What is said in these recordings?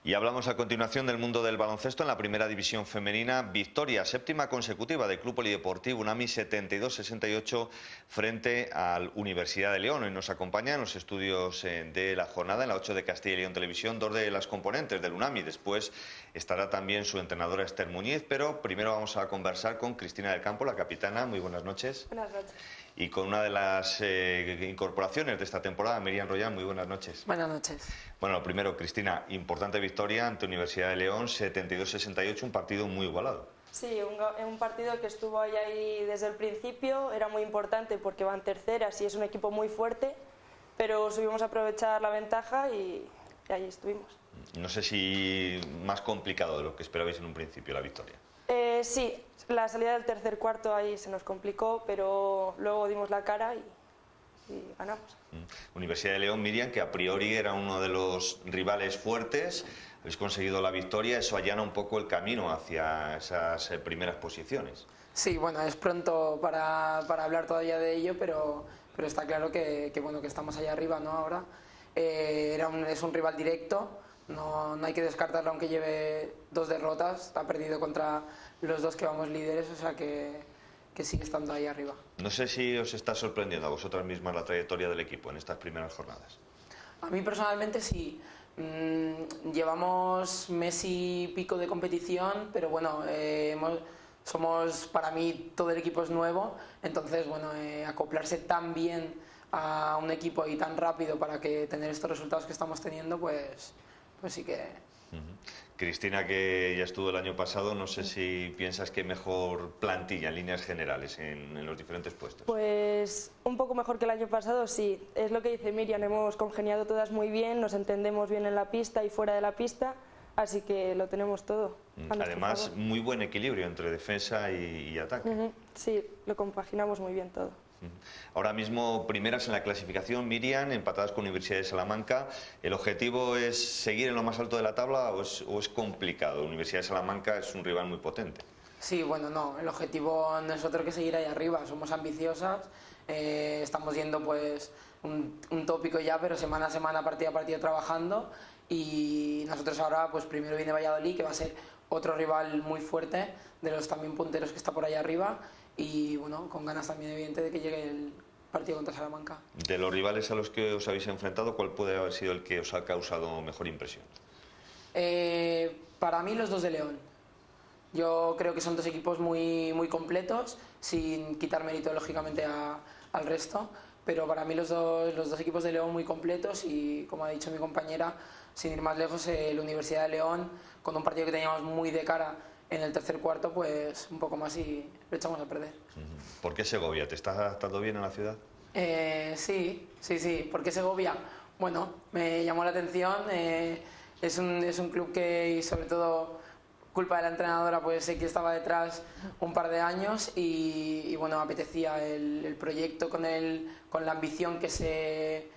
Y hablamos a continuación del mundo del baloncesto en la primera división femenina. Victoria, séptima consecutiva del Club Polideportivo Unami, 72-68 frente al Universidad de León. Hoy nos acompaña en los estudios de la jornada, en la 8 de Castilla y León Televisión, dos de las componentes del Unami. Después estará también su entrenadora Esther Muñiz, pero primero vamos a conversar con Cristina del Campo, la capitana. Muy buenas noches. Buenas noches. Y con una de las incorporaciones de esta temporada, Miriam Royan. Muy buenas noches. Buenas noches. Bueno, primero, Cristina, importante victoria ante Universidad de León, 72-68, un partido muy igualado. Sí, un partido que estuvo ahí desde el principio, era muy importante porque van terceras y es un equipo muy fuerte, pero supimos aprovechar la ventaja y ahí estuvimos. No sé si más complicado de lo que esperabais en un principio la victoria. Sí, la salida del tercer cuarto ahí se nos complicó, pero luego dimos la cara y ganamos. Universidad de León, Miriam, que a priori era uno de los rivales fuertes, habéis conseguido la victoria, eso allana un poco el camino hacia esas primeras posiciones. Sí, bueno, es pronto para hablar todavía de ello, pero está claro que estamos allá arriba, ¿no? Ahora es un rival directo. No hay que descartarlo aunque lleve 2 derrotas, ha perdido contra los 2 que vamos líderes, o sea que sigue estando ahí arriba. No sé si os está sorprendiendo a vosotras mismas la trayectoria del equipo en estas primeras jornadas. A mí personalmente sí. Llevamos mes y pico de competición, pero bueno, para mí todo el equipo es nuevo, entonces bueno, acoplarse tan bien a un equipo y tan rápido para que tener estos resultados que estamos teniendo, pues sí que... Cristina, que ya estuvo el año pasado, no sé si piensas que mejor plantilla en líneas generales en los diferentes puestos. Pues un poco mejor que el año pasado, sí. Es lo que dice Miriam, hemos congeniado todas muy bien, nos entendemos bien en la pista y fuera de la pista, así que lo tenemos todo. Además, muy buen equilibrio entre defensa y ataque. Sí, lo compaginamos muy bien todo. Ahora mismo primeras en la clasificación, Miriam, empatadas con Universidad de Salamanca. ¿El objetivo es seguir en lo más alto de la tabla o es complicado? Universidad de Salamanca es un rival muy potente. Sí, bueno, no, el objetivo no es otro que seguir ahí arriba, somos ambiciosas, estamos yendo pues un tópico ya, pero semana a semana, partido a partido trabajando, y nosotros ahora pues primero viene Valladolid, que va a ser otro rival muy fuerte, de los también punteros que está por ahí arriba, y bueno, con ganas también evidente de que llegue el partido contra Salamanca. De los rivales a los que os habéis enfrentado, ¿cuál puede haber sido el que os ha causado mejor impresión? Para mí los 2 de León. Yo creo que son 2 equipos muy completos, sin quitar mérito lógicamente al resto, pero para mí los dos equipos de León muy completos y, como ha dicho mi compañera, sin ir más lejos, la Universidad de León, con un partido que teníamos muy de cara en el tercer cuarto, pues un poco más y lo echamos a perder. ¿Por qué Segovia? ¿Te estás adaptando bien a la ciudad? Sí. ¿Por qué Segovia? Bueno, me llamó la atención, es un club que, y sobre todo culpa de la entrenadora, pues sé que estaba detrás un par de años y bueno, me apetecía el proyecto con la ambición que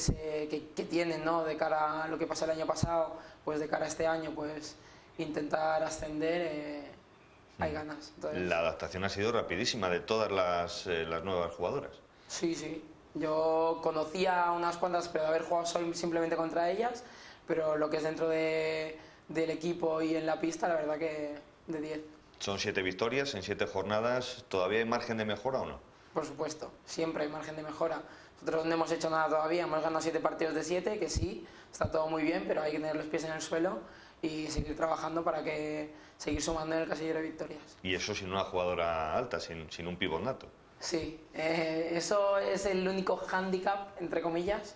tienen, ¿no? De cara a lo que pasó el año pasado, pues de cara a este año, pues intentar ascender, hay ganas. Entonces, la adaptación ha sido rapidísima de todas las nuevas jugadoras. Sí, yo conocía unas cuantas, pero de haber jugado simplemente contra ellas, pero lo que es dentro del equipo y en la pista, la verdad que de 10. Son 7 victorias en 7 jornadas. ¿Todavía hay margen de mejora o no? Por supuesto, siempre hay margen de mejora. Nosotros no hemos hecho nada todavía, hemos ganado 7 partidos de 7, que sí, está todo muy bien, pero hay que tener los pies en el suelo y seguir trabajando para seguir sumando en el casillero de victorias. Y eso sin una jugadora alta, sin un pívot nato. Sí, eso es el único hándicap, entre comillas,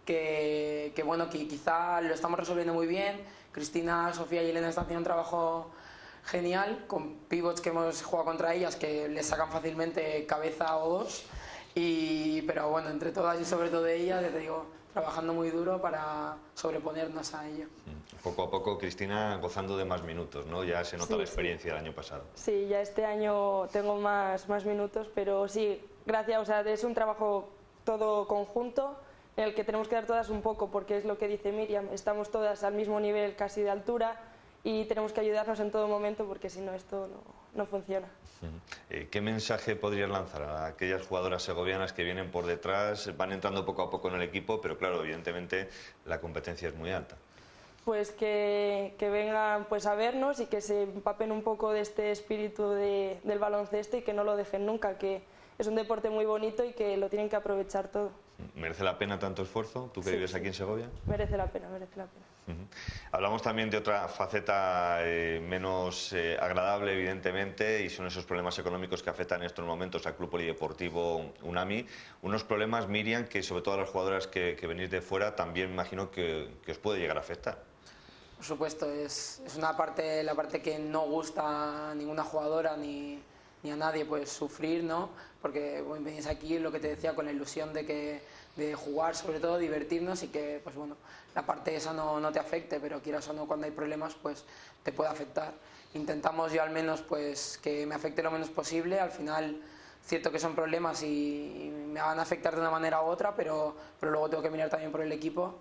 que bueno, que quizá lo estamos resolviendo muy bien. Cristina, Sofía y Elena están haciendo un trabajo genial con pivots que hemos jugado contra ellas que les sacan fácilmente cabeza o 2, pero bueno, entre todas y sobre todo ellas, te digo, trabajando muy duro para sobreponernos a ello. Poco a poco, Cristina, gozando de más minutos, ¿no? Ya se nota la experiencia del año pasado. Sí, ya este año tengo más minutos, pero sí, gracias, o sea, es un trabajo todo conjunto en el que tenemos que dar todas un poco, porque es lo que dice Miriam, estamos todas al mismo nivel casi de altura y tenemos que ayudarnos en todo momento porque si no esto no funciona. ¿Qué mensaje podrías lanzar a aquellas jugadoras segovianas que vienen por detrás, van entrando poco a poco en el equipo, pero claro, evidentemente la competencia es muy alta? pues que vengan pues a vernos y que se empapen un poco de este espíritu del baloncesto y que no lo dejen nunca, que es un deporte muy bonito y que lo tienen que aprovechar todo. ¿Merece la pena tanto esfuerzo? ¿Tú que Sí, vives sí. aquí en Segovia? Merece la pena, merece la pena. Hablamos también de otra faceta menos agradable, evidentemente, y son esos problemas económicos que afectan en estos momentos al Club Polideportivo Unami. Unos problemas, Miriam, que sobre todo a las jugadoras que venís de fuera también imagino que os puede llegar a afectar. Por supuesto, es una parte, la parte que no gusta a ninguna jugadora ni a nadie, pues sufrir, ¿no? Porque bueno, venís aquí, lo que te decía, con la ilusión de jugar, sobre todo, divertirnos y que, pues bueno, la parte esa no te afecte, pero quieras o no, cuando hay problemas, pues te puede afectar. Intentamos yo al menos, pues, que me afecte lo menos posible. Al final, cierto que son problemas y me van a afectar de una manera u otra, pero luego tengo que mirar también por el equipo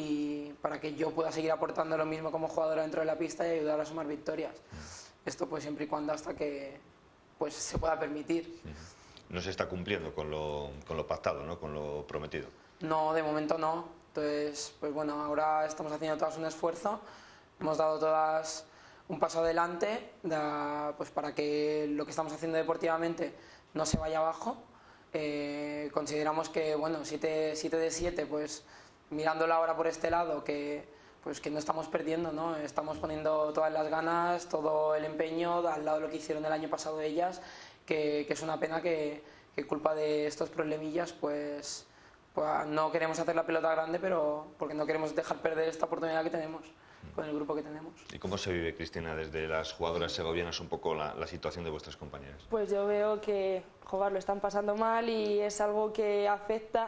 y para que yo pueda seguir aportando lo mismo como jugadora dentro de la pista y ayudar a sumar victorias. Esto pues siempre y cuando hasta que pues se pueda permitir. No se está cumpliendo con lo pactado, ¿no? Con lo prometido. No, de momento no. Entonces, pues bueno, ahora estamos haciendo todas un esfuerzo. Hemos dado todas un paso adelante pues para que lo que estamos haciendo deportivamente no se vaya abajo. Consideramos que, bueno, 7 de 7, pues mirándolo ahora por este lado, que no estamos perdiendo, ¿no? Estamos poniendo todas las ganas, todo el empeño al lado de lo que hicieron el año pasado ellas, que es una pena que culpa de estos problemillas pues no queremos hacer la pelota grande, pero porque no queremos dejar perder esta oportunidad que tenemos con el grupo que tenemos. ¿Y cómo se vive, Cristina, desde las jugadoras segovianas un poco la situación de vuestras compañeras? Pues yo veo que lo están pasando mal y es algo que afecta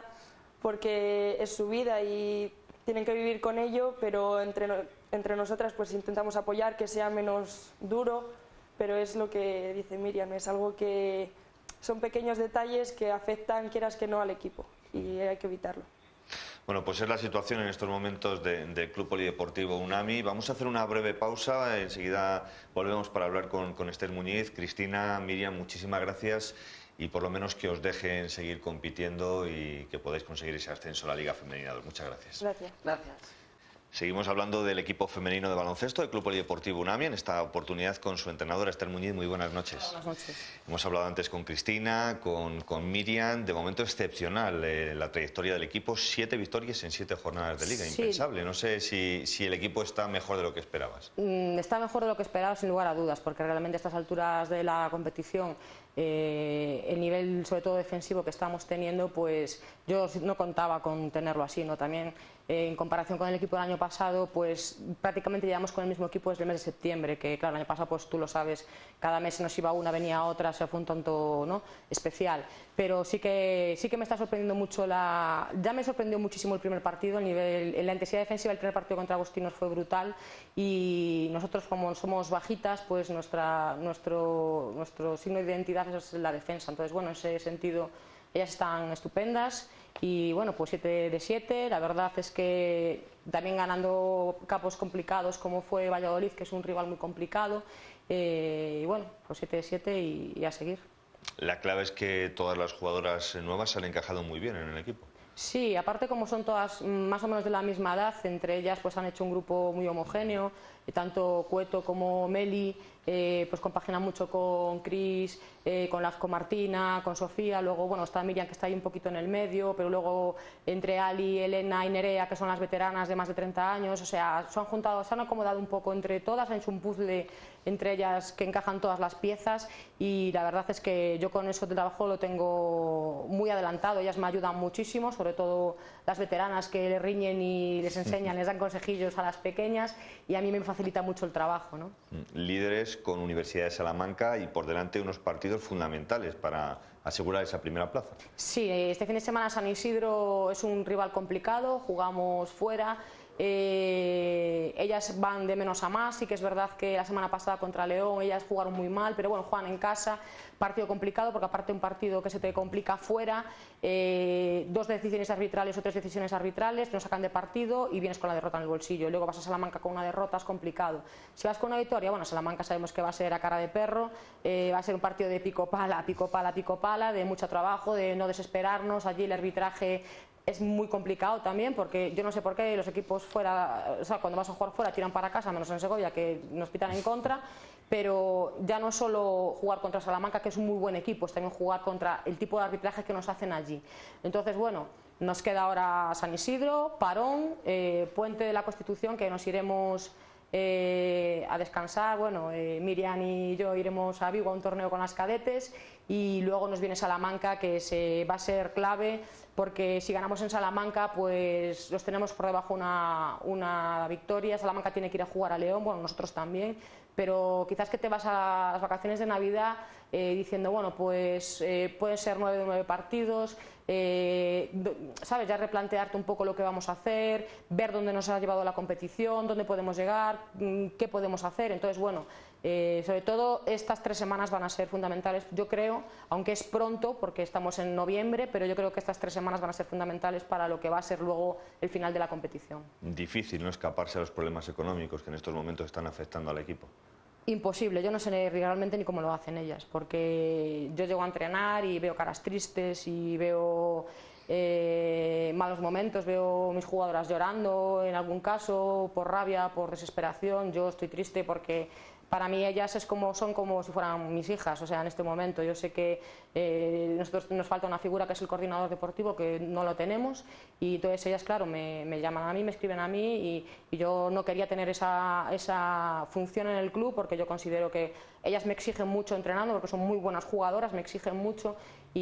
porque es su vida y tienen que vivir con ello, pero entre nosotras pues intentamos apoyar, que sea menos duro, pero es lo que dice Miriam, es algo que son pequeños detalles que afectan, quieras que no, al equipo y hay que evitarlo. Bueno, pues es la situación en estos momentos del Club Polideportivo Unami. Vamos a hacer una breve pausa, enseguida volvemos para hablar con Esther Muñiz. Cristina, Miriam, muchísimas gracias y por lo menos que os dejen seguir compitiendo y que podáis conseguir ese ascenso a la Liga Femenina. Muchas gracias. Gracias. Gracias. Seguimos hablando del equipo femenino de baloncesto del Club Polideportivo Unami, en esta oportunidad con su entrenadora Esther Muñiz. Muy buenas noches. Buenas noches. Hemos hablado antes con Cristina, con Miriam. De momento excepcional la trayectoria del equipo. 7 victorias en 7 jornadas de liga. Sí. Impensable. No sé si el equipo está mejor de lo que esperabas. Está mejor de lo que esperaba, sin lugar a dudas, porque realmente a estas alturas de la competición el nivel, sobre todo defensivo, que estamos teniendo, pues yo no contaba con tenerlo así, ¿no? También en comparación con el equipo del año pasado, pues prácticamente llevamos con el mismo equipo desde el mes de septiembre, que claro, el año pasado pues tú lo sabes, cada mes se nos iba una, venía otra, se fue un tanto, ¿no?, especial, pero sí que me está sorprendiendo mucho ya me sorprendió muchísimo el primer partido, el nivel, la intensidad defensiva del primer partido contra Agostinos fue brutal y nosotros, como somos bajitas, pues nuestro signo de identidad es la defensa. Entonces, bueno, en ese sentido ellas están estupendas y bueno, pues 7 de 7, la verdad es que también ganando campos complicados como fue Valladolid, que es un rival muy complicado, y bueno, pues 7 de 7 y a seguir. La clave es que todas las jugadoras nuevas se han encajado muy bien en el equipo. Sí, aparte como son todas más o menos de la misma edad, entre ellas pues han hecho un grupo muy homogéneo, tanto Cueto como Meli pues compaginan mucho con Cris, con Martina, con Sofía, luego bueno está Miriam que está ahí un poquito en el medio, pero luego entre Ali, Elena y Nerea, que son las veteranas de más de 30 años, o sea, se han acomodado un poco entre todas, han hecho un puzzle entre ellas que encajan todas las piezas y la verdad es que yo con eso de trabajo lo tengo muy adelantado, ellas me ayudan muchísimo, sobre todo las veteranas que le riñen y les enseñan, les dan consejillos a las pequeñas y a mí me facilita mucho el trabajo, ¿no? Líderes con Universidad de Salamanca y por delante unos partidos fundamentales para asegurar esa primera plaza. Sí, este fin de semana San Isidro es un rival complicado, jugamos fuera. Ellas van de menos a más, sí que es verdad que la semana pasada contra León ellas jugaron muy mal, pero bueno, juegan en casa, partido complicado porque aparte un partido que se te complica fuera, 2 decisiones arbitrales o 3 decisiones arbitrales que nos sacan de partido y vienes con la derrota en el bolsillo, y luego vas a Salamanca con una derrota, es complicado. Si vas con una victoria, bueno, Salamanca sabemos que va a ser a cara de perro, va a ser un partido de pico pala, de mucho trabajo, de no desesperarnos, allí el arbitraje es muy complicado también, porque yo no sé por qué los equipos fuera, o sea, cuando vas a jugar fuera tiran para casa, menos en Segovia, que nos pitan en contra, pero ya no es solo jugar contra Salamanca, que es un muy buen equipo, es también jugar contra el tipo de arbitraje que nos hacen allí. Entonces, bueno, nos queda ahora San Isidro, parón, Puente de la Constitución, que nos iremos a descansar. Bueno, Miriam y yo iremos a Vigo a un torneo con las cadetes, y luego nos viene Salamanca, que va a ser clave, porque si ganamos en Salamanca pues los tenemos por debajo una victoria. Salamanca tiene que ir a jugar a León, bueno, nosotros también, pero quizás que te vas a las vacaciones de Navidad diciendo, bueno, pues pueden ser 9 de 9 partidos, ¿sabes? Ya replantearte un poco lo que vamos a hacer, ver dónde nos ha llevado la competición, dónde podemos llegar, qué podemos hacer. Entonces, bueno, sobre todo estas 3 semanas van a ser fundamentales, yo creo, aunque es pronto porque estamos en noviembre, pero yo creo que estas 3 semanas van a ser fundamentales para lo que va a ser luego el final de la competición. Difícil no escaparse a los problemas económicos que en estos momentos están afectando al equipo. Imposible, yo no sé realmente ni cómo lo hacen ellas, porque yo llego a entrenar y veo caras tristes y veo malos momentos, veo mis jugadoras llorando en algún caso, por rabia, por desesperación. Yo estoy triste porque para mí ellas son como si fueran mis hijas, o sea, en este momento. Yo sé que nosotros nos falta una figura que es el coordinador deportivo, que no lo tenemos, y entonces ellas, claro, me llaman a mí, me escriben a mí, y yo no quería tener esa función en el club, porque yo considero que ellas me exigen mucho entrenando, porque son muy buenas jugadoras, me exigen mucho,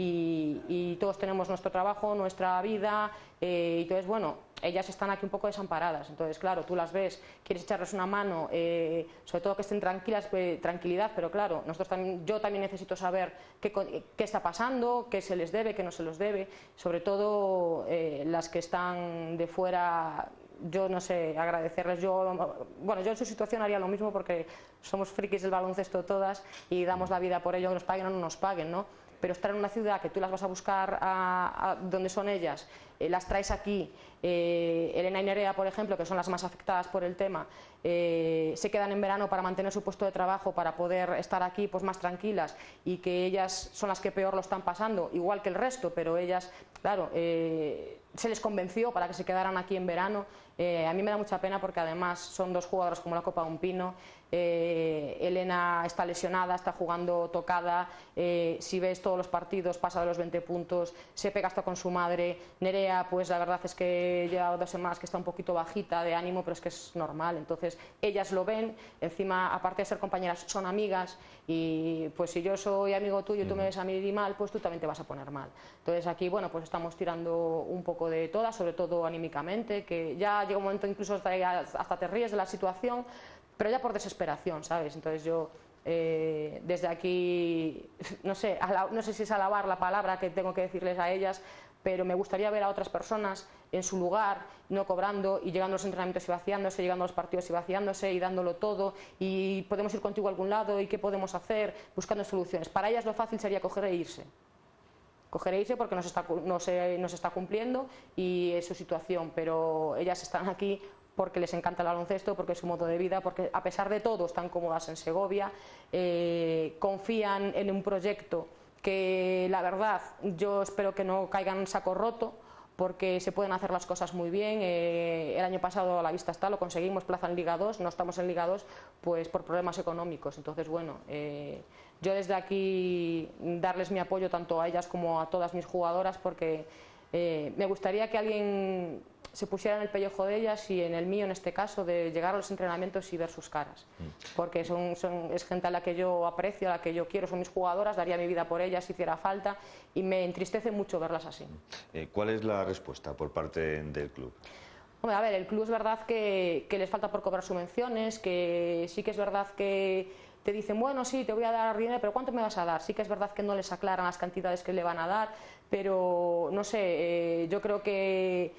y todos tenemos nuestro trabajo, nuestra vida, y entonces, bueno, ellas están aquí un poco desamparadas. Entonces, claro, tú las ves, quieres echarles una mano, sobre todo que estén tranquilas, tranquilidad, pero claro, yo también necesito saber qué está pasando, qué se les debe, qué no se les debe, sobre todo las que están de fuera. Yo no sé, agradecerles. Bueno, yo en su situación haría lo mismo, porque somos frikis del baloncesto todas y damos la vida por ello, que nos paguen o no nos paguen, ¿no? Pero estar en una ciudad que tú las vas a buscar a donde son ellas, las traes aquí, Elena y Nerea, por ejemplo, que son las más afectadas por el tema, se quedan en verano para mantener su puesto de trabajo, para poder estar aquí pues más tranquilas, y que ellas son las que peor lo están pasando, igual que el resto, pero ellas, claro, se les convenció para que se quedaran aquí en verano. A mí me da mucha pena, porque además son 2 jugadoras como la copa de un pino. Elena está lesionada, está jugando tocada, si ves todos los partidos pasa de los 20 puntos, se pega hasta con su madre. Nerea, pues la verdad es que lleva 2 semanas que está un poquito bajita de ánimo, pero es que es normal. Entonces ellas lo ven, encima, aparte de ser compañeras, son amigas, y pues si yo soy amigo tuyo y tú me ves a mí mal, pues tú también te vas a poner mal. Entonces aquí, bueno, pues estamos tirando un poco de todas, sobre todo anímicamente, que ya llega un momento incluso hasta te ríes de la situación, pero ya por desesperación, ¿sabes? Entonces yo desde aquí, no sé si es alabar la palabra que tengo que decirles a ellas, pero me gustaría ver a otras personas en su lugar, no cobrando, y llegando a los entrenamientos y vaciándose, llegando a los partidos y vaciándose, y dándolo todo, y podemos ir contigo a algún lado, y qué podemos hacer, buscando soluciones. Para ellas lo fácil sería coger e irse porque no se está cumpliendo, y es su situación, pero ellas están aquí porque les encanta el baloncesto, porque es su modo de vida, porque a pesar de todo están cómodas en Segovia, confían en un proyecto que, la verdad, yo espero que no caigan en saco roto, porque se pueden hacer las cosas muy bien. El año pasado, a la vista está, lo conseguimos, plaza en Liga 2, no estamos en Liga 2 pues por problemas económicos. Entonces, bueno, yo desde aquí darles mi apoyo tanto a ellas como a todas mis jugadoras, porque me gustaría que alguien se pusiera en el pellejo de ellas, y en el mío en este caso, de llegar a los entrenamientos y ver sus caras, porque es gente a la que yo aprecio, a la que yo quiero, son mis jugadoras, daría mi vida por ellas si hiciera falta, y me entristece mucho verlas así. ¿Cuál es la respuesta por parte del club? Hombre, a ver, el club es verdad que les falta por cobrar subvenciones, que sí que es verdad que te dicen, bueno, sí, te voy a dar dinero, pero ¿cuánto me vas a dar? Sí que es verdad que no les aclaran las cantidades que le van a dar, pero no sé, yo creo que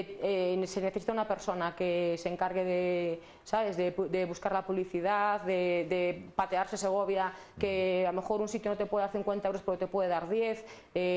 se necesita una persona que se encargue de, ¿sabes?, de buscar la publicidad, de patearse Segovia, que a lo mejor un sitio no te puede dar 50 euros pero te puede dar 10,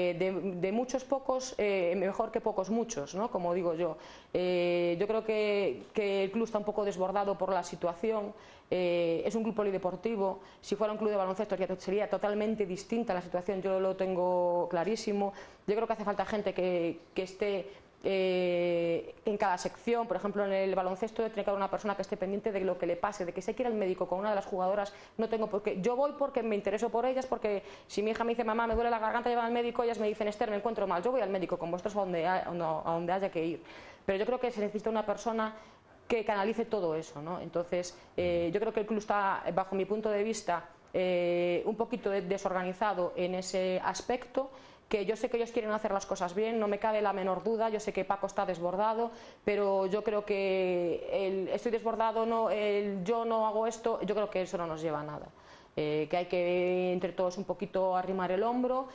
de muchos pocos, mejor que pocos muchos, ¿no?, como digo yo. Yo creo que el club está un poco desbordado por la situación. Es un club polideportivo. Si fuera un club de baloncesto sería totalmente distinta la situación, yo lo tengo clarísimo. Yo creo que hace falta gente que esté en cada sección, por ejemplo en el baloncesto tiene que haber una persona que esté pendiente de lo que le pase, de que si hay que ir al médico con una de las jugadoras, no tengo por qué, yo voy porque me intereso por ellas, porque si mi hija me dice mamá me duele la garganta, llevan al médico, ellas me dicen Esther me encuentro mal, yo voy al médico con vosotros a donde haya que ir, pero yo creo que se necesita una persona que canalice todo eso, ¿no? Entonces yo creo que el club está, bajo mi punto de vista, un poquito desorganizado en ese aspecto, que yo sé que ellos quieren hacer las cosas bien, no me cabe la menor duda, yo sé que Paco está desbordado, pero yo creo que estoy desbordado, no, yo no hago esto, yo creo que eso no nos lleva a nada, que hay que entre todos un poquito arrimar el hombro,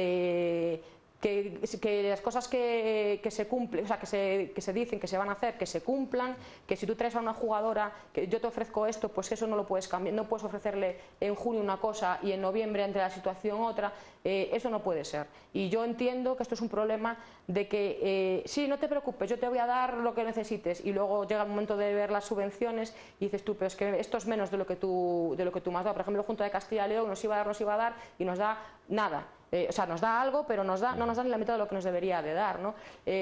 que las cosas que se cumplen, o sea, que se dicen que se van a hacer, que se cumplan, que si tú traes a una jugadora, que yo te ofrezco esto, pues eso no lo puedes cambiar, no puedes ofrecerle en junio una cosa y en noviembre ante la situación otra, eso no puede ser. Y yo entiendo que esto es un problema de que, sí, no te preocupes, yo te voy a dar lo que necesites, y luego llega el momento de ver las subvenciones y dices tú, pero es que esto es menos de lo que tú me has dado. Por ejemplo, la Junta de Castilla y León nos iba a dar y nos da nada. O sea, nos da algo, pero no nos da ni la mitad de lo que nos debería de dar, ¿no?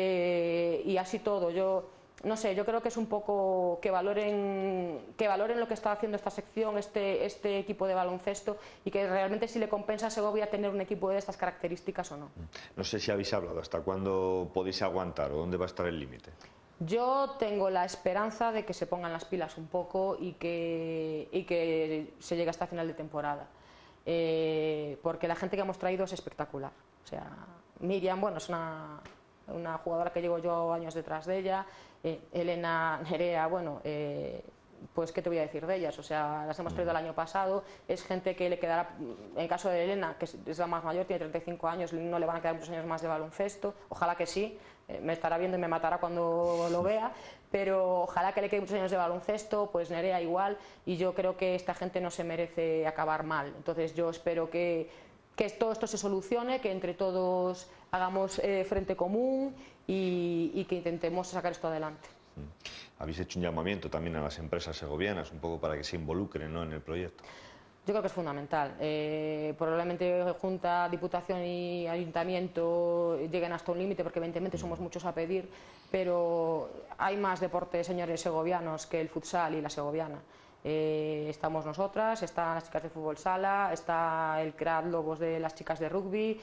Y así todo, yo no sé, yo creo que es un poco que valoren lo que está haciendo esta sección, este equipo de baloncesto, y que realmente si le compensa a Segovia tener un equipo de estas características o no. No sé si habéis hablado hasta cuándo podéis aguantar o dónde va a estar el límite. Yo tengo la esperanza de que se pongan las pilas un poco y que se llegue hasta final de temporada. Porque la gente que hemos traído es espectacular. O sea, Miriam, bueno, es una jugadora que llevo yo años detrás de ella. Elena, Nerea, bueno, pues qué te voy a decir de ellas, o sea, las hemos traído el año pasado, es gente que le quedará, en el caso de Elena, que es la más mayor, tiene 35 años, no le van a quedar muchos años más de baloncesto, ojalá que sí, me estará viendo y me matará cuando lo vea, pero ojalá que le queden muchos años de baloncesto, pues Nerea igual, y yo creo que esta gente no se merece acabar mal, entonces yo espero que todo esto se solucione, que entre todos hagamos frente común y que intentemos sacar esto adelante. Habéis hecho un llamamiento también a las empresas segovianas, un poco para que se involucren, ¿no?, en el proyecto. Yo creo que es fundamental. Probablemente Junta, Diputación y Ayuntamiento lleguen hasta un límite, porque evidentemente somos muchos a pedir, pero hay más deportes, señores segovianos, que el futsal y la segoviana. Estamos nosotras, están las chicas de fútbol sala, está el CRAD Lobos de las chicas de rugby,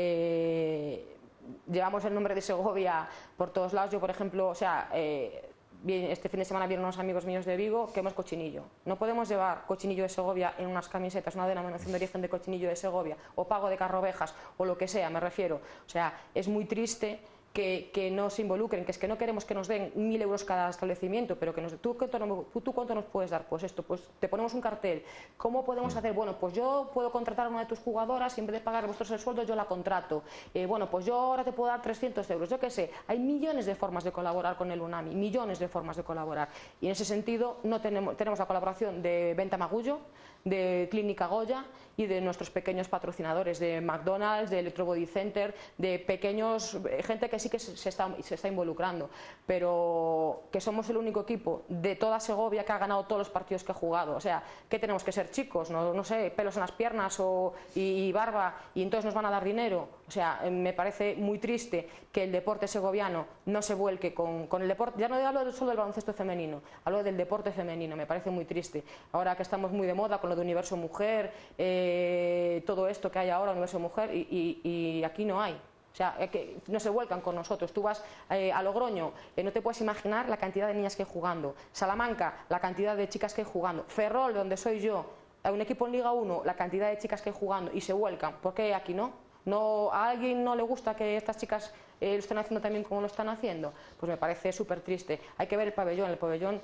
llevamos el nombre de Segovia por todos lados. Yo, por ejemplo, o sea, este fin de semana vieron unos amigos míos de Vigo que hemos cochinillo. No podemos llevar cochinillo de Segovia en unas camisetas, una denominación de origen de cochinillo de Segovia, o pago de carrovejas, o lo que sea, me refiero. O sea, es muy triste que no se involucren, que es que no queremos que nos den 1.000 euros cada establecimiento, pero que ¿tú cuánto nos puedes dar? Pues esto, pues te ponemos un cartel. ¿Cómo podemos hacer? Bueno, pues yo puedo contratar a una de tus jugadoras y en vez de pagar vosotros el sueldo, yo la contrato. Bueno, pues yo ahora te puedo dar 300 euros, yo qué sé. Hay millones de formas de colaborar con el UNAMI, millones de formas de colaborar. Y en ese sentido no tenemos la colaboración de Venta Magullo, de Clínica Goya y de nuestros pequeños patrocinadores, de McDonald's, de Electro Body Center, de pequeños, gente que sí que se está involucrando, pero que somos el único equipo de toda Segovia que ha ganado todos los partidos que ha jugado. O sea, ¿qué tenemos que ser chicos? No sé, pelos en las piernas y barba, y entonces nos van a dar dinero. O sea, me parece muy triste que el deporte segoviano no se vuelque con el deporte. Ya no hablo solo del baloncesto femenino, hablo del deporte femenino, me parece muy triste. Ahora que estamos muy de moda con lo de Universo Mujer, todo esto que hay ahora, Universo Mujer, y aquí no hay. O sea, que no se vuelcan con nosotros. Tú vas a Logroño, no te puedes imaginar la cantidad de niñas que hay jugando. Salamanca, la cantidad de chicas que hay jugando. Ferrol, donde soy yo, a un equipo en Liga 1, la cantidad de chicas que hay jugando, y se vuelcan. ¿Por qué aquí no? ¿A alguien no le gusta que estas chicas lo estén haciendo también como lo están haciendo? Pues me parece súper triste. Hay que ver el pabellón.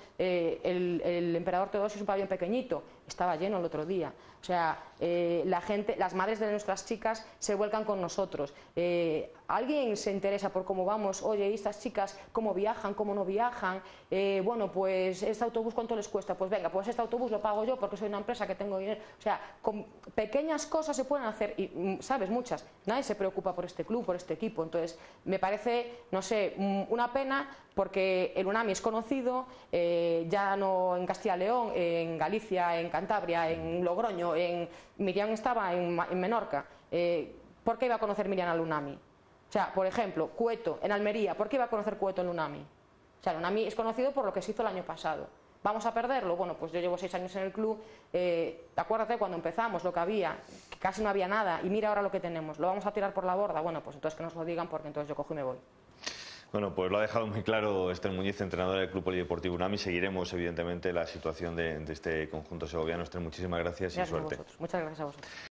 El Emperador Teodosio es un pabellón pequeñito, estaba lleno el otro día. O sea, la gente, las madres de nuestras chicas se vuelcan con nosotros. ¿Alguien se interesa por cómo vamos? Oye, ¿y estas chicas cómo viajan, cómo no viajan? Bueno, pues este autobús, ¿cuánto les cuesta? Pues venga, pues este autobús lo pago yo porque soy una empresa que tengo dinero. O sea, con pequeñas cosas se pueden hacer, y sabes, muchas. Nadie se preocupa por este club, por este equipo. Entonces, me parece, no sé, una pena, porque el UNAMI es conocido, ya no en Castilla y León, en Galicia, en Cantabria, en Logroño, Miriam estaba en Menorca. ¿Por qué iba a conocer Miriam al UNAMI? O sea, por ejemplo, Cueto en Almería, ¿por qué iba a conocer Cueto en Unami? O sea, el Unami es conocido por lo que se hizo el año pasado. ¿Vamos a perderlo? Bueno, pues yo llevo 6 años en el club, acuérdate cuando empezamos lo que había, que casi no había nada, y mira ahora lo que tenemos, ¿lo vamos a tirar por la borda? Bueno, pues entonces que nos lo digan, porque entonces yo cojo y me voy. Bueno, pues lo ha dejado muy claro Esther Muñiz, entrenadora del Club Polideportivo Unami. Seguiremos, evidentemente, la situación de este conjunto segoviano. Esther, muchísimas gracias y suerte. Muchas gracias a vosotros.